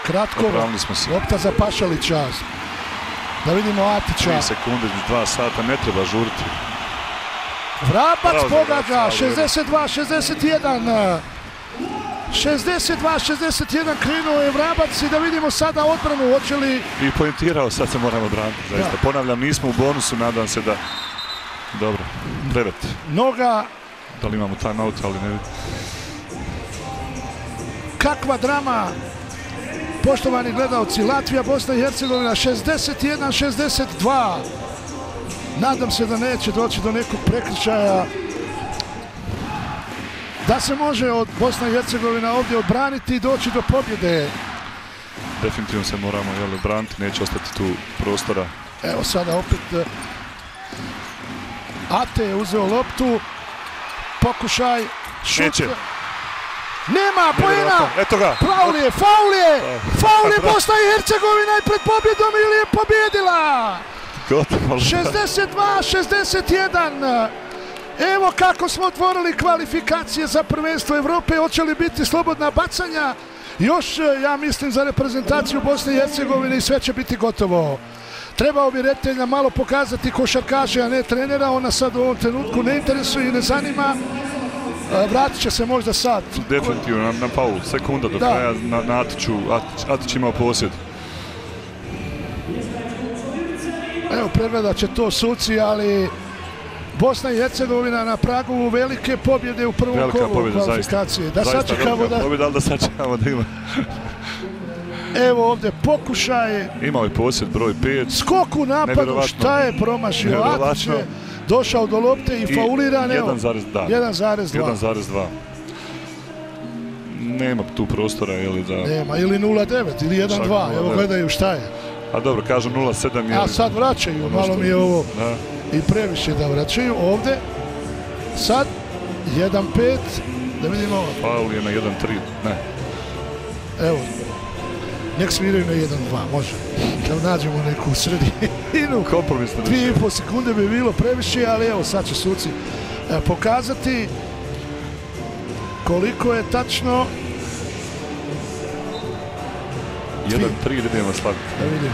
kratko, lopta za Pašalića. Da vidimo Atića. 3 sekunde, 2 sata, ne treba žuriti. Vrabac pogađa, 62-61. 62-61 krenuo je Vrabac i da vidimo sada odbranu, hoće li... I pojentirao, sad se moramo braniti, zaista. Ponavljam, nismo u bonusu, nadam se da... Dobro, 9. Noga... Da li imamo timeout, ali ne vidim. Kakva drama, poštovani gledalci, Latvija, Bosna i Hercegovina, 61-62. Nadam se da neće doći do nekog prekršaja. Da se može od Bosna i Hercegovina ovdje odbraniti i doći do pobjede. Definitivno se moramo odbraniti, neće ostati tu prostora. Evo sada opet Ate je uzeo loptu. Pokušaj, šut. Neće. Nema pojena! Eto ga! Faul je! Bosna i Hercegovina je pred pobjedom ili je pobjedila! 62-61. Evo kako smo otvorili kvalifikacije za prvenstvo Evrope. Hoće li biti slobodna bacanja? Još, ja mislim, za reprezentaciju Bosne i Hercegovine i sve će biti gotovo. Trebao bi reditelja malo pokazati košarkaše, a ne trenera. Ona sad u ovom trenutku ne interesuje i ne zanima. Vratit će se možda sad. Definitivno na faul. Sekunda do kraja na Atiću. Atić imao posjed. Evo, pregledat će to suci, ali Bosna i Hercegovina na pragu velike pobjede u prvom kolu kvalifikacije. Da sačekamo da... Pobjeda, ali da sačekamo da ima. Evo ovdje pokušaj. Imao je posjed broj 5. Skok u napadu, šta je promašio? Atić je došao do lopte i fauliran. 1,2. Nema tu prostora, ili da... Nema, ili 0,9 ili 1,2. Evo gledaju šta je. A dobro, kažu 0,7. A sad vraćaju, malo mi je ovo i previše da vraćaju. Ovdje, sad 1,5, da vidimo. Faul je na 1,3, ne. Evo, nek sviraju na 1,2, može. Da nađemo neku sredinu. Kompromisno. 2,5 sekunde bi bilo previše, ali evo sad će suci pokazati koliko je tačno. 1,3 idemo slaviti. Da vidimo.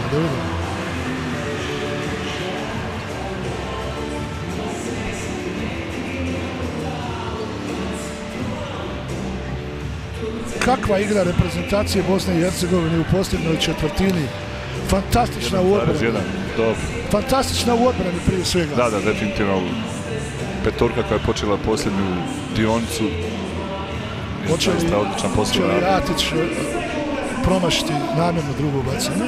Kakva igra reprezentacije Bosne i Hercegovine u posljednjoj četvrtini. Fantastična u odbrani. Fantastična u odbrani prije svega. Da, definitivno. Petorka koja je počela posljednju dionicu. Hoće li Atić promašiti namjerno drugo bacanje?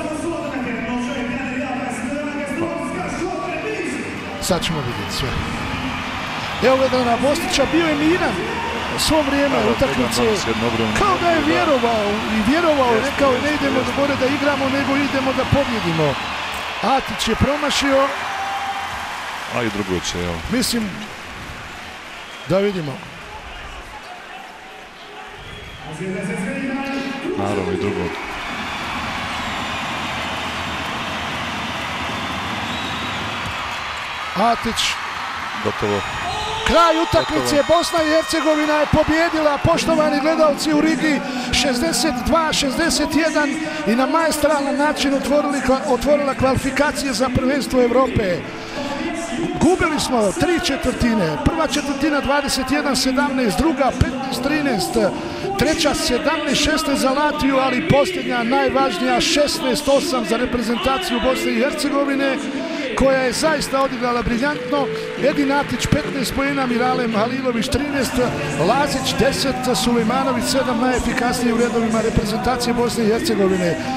Sad ćemo vidjeti sve. Evo gleda na Bostića, bio je miran svo vrijeme utakmice, kao da je vjerovao, rekao je ne idemo do gore da igramo, nego idemo da pobjedimo. Atić je promašio. A i drugo će, evo. Mislim, da vidimo. Naravno i drugo. Atić. Gotovo. Kraj utakmice, Bosna i Hercegovina je pobjedila, poštovani gledalci, u Rigi 62-61 i na maestralan način otvorila kvalifikacije za prvenstvo Evrope. Gubili smo 3 četvrtine, prva četvrtina 21-17, druga 15-13, treća 17-16 za Latviju, ali posljednja najvažnija 16-8 za reprezentaciju Bosne i Hercegovine, koja je zaista odigrala briljantno. Edin Atić 15 poena, Miralem Halilović 13, Lazić 10, Sulejmanović 7, najefikasniji u redovima reprezentacije Bosne i Hercegovine.